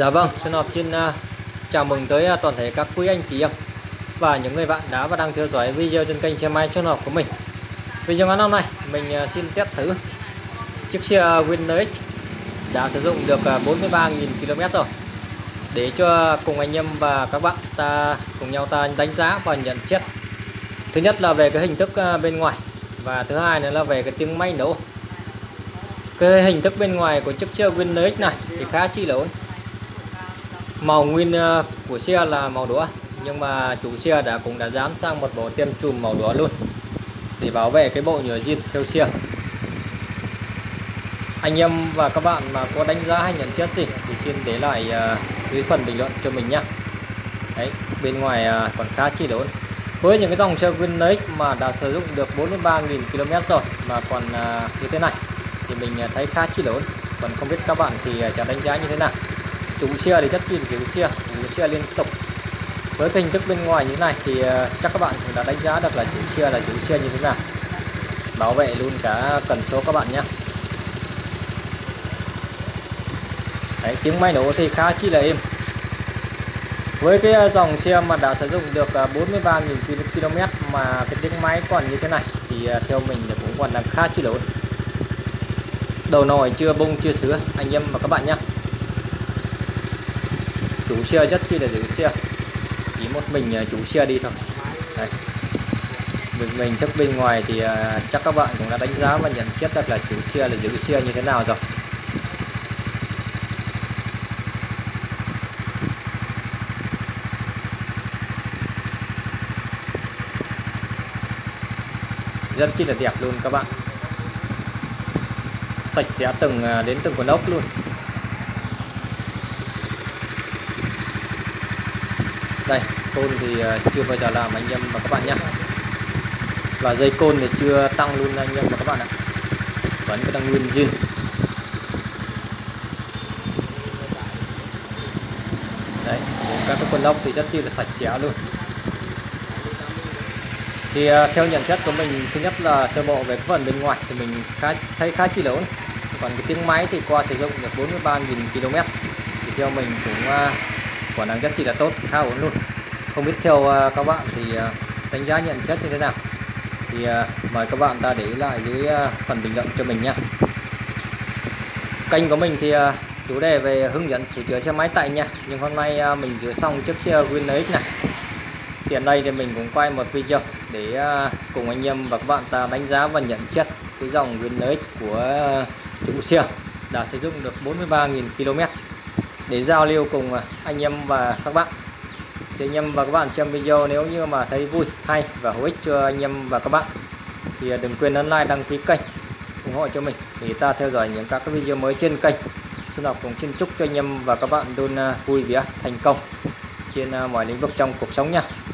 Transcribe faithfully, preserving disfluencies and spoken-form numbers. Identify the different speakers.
Speaker 1: Dạ vâng, xin họp xin uh, chào mừng tới uh, toàn thể các quý anh chị em và những người bạn đã và đang theo dõi video trên kênh xe máy Xuân Học của mình. Video ngắn hôm nay mình uh, xin test thử chiếc xe Winner X đã sử dụng được uh, bốn mươi ba nghìn ki lô mét rồi, để cho cùng anh em và các bạn ta cùng nhau ta đánh giá và nhận xét. Thứ nhất là về cái hình thức uh, bên ngoài, và thứ hai nữa là về cái tiếng máy nổ. Cái hình thức bên ngoài của chiếc xe Winner X này thì khá chi là ổn. Màu nguyên của xe là màu đỏ, nhưng mà chủ xe đã cũng đã dán sang một bộ tem chùm màu đỏ luôn để bảo vệ cái bộ nhựa zin theo xe. Anh em và các bạn mà có đánh giá hay nhận xét gì thì xin để lại uh, dưới phần bình luận cho mình nhé. Đấy, bên ngoài uh, còn khá chi ổn. Với những cái dòng xe Winner X mà đã sử dụng được bốn mươi ba nghìn ki lô mét rồi mà còn uh, như thế này thì mình thấy khá chi ổn. Còn không biết các bạn thì sẽ đánh giá như thế nào. Chủ xe thì rất chi là chủ xe, chủ xe liên tục. Với cái hình thức bên ngoài như thế này thì uh, chắc các bạn cũng đã đánh giá được là chủ xe là chủ xe như thế nào. Bảo vệ luôn cả cần số các bạn nhé. Đấy, tiếng máy nổ thì khá chi là êm. Với cái dòng xe mà đã sử dụng được bốn mươi ba nghìn ki lô mét mà cái tiếng máy còn như thế này thì uh, theo mình cũng còn đang khá chi là ổn. Đầu nồi chưa bung chưa sứa anh em và các bạn nhé. Chủ xe rất chi là chủ xe, chỉ một mình chủ xe đi thôi. Đấy. Mình mình thức bên ngoài thì uh, chắc các bạn cũng đã đánh giá và nhận xét được là chủ xe là giữ xe như thế nào rồi. Rất chi là đẹp luôn các bạn, sạch sẽ từng đến từng con ốc luôn. Đây, côn thì chưa bao giờ làm anh em và các bạn nhé. Và dây côn thì chưa tăng luôn anh em và các bạn ạ, vẫn đang nguyên zin. Đấy, các cái con ốc thì rất chi là sạch sẽ luôn. Thì uh, theo nhận xét của mình, thứ nhất là sơ bộ về cái phần bên ngoài thì mình khá thấy khá chi là ổn. Còn cái tiếng máy thì qua sử dụng được bốn mươi ba nghìn ki lô mét thì theo mình cũng uh, còn đang rất chi là tốt, khá ổn luôn. Không biết theo uh, các bạn thì uh, đánh giá nhận xét như thế nào thì uh, mời các bạn ta để lại dưới uh, phần bình luận cho mình nha. Kênh của mình thì uh, chủ đề về hướng dẫn sửa chữa xe máy tại nhà, nhưng hôm nay uh, mình sửa xong chiếc xe Winner X này. Hiện đây thì mình cũng quay một video để uh, cùng anh em và các bạn ta đánh giá và nhận xét cái dòng Winner X của uh, chủ xe đã sử dụng được bốn mươi ba nghìn ki lô mét để giao lưu cùng uh, anh em và các bạn. Thì anh em và các bạn xem video nếu như mà thấy vui, hay và hữu ích cho anh em và các bạn thì uh, đừng quên ấn like, đăng ký kênh, ủng hộ cho mình để ta theo dõi những các cái video mới trên kênh. Xuân Học cũng xin chúc cho anh em và các bạn luôn uh, vui vẻ, thành công trên uh, mọi lĩnh vực trong cuộc sống nha.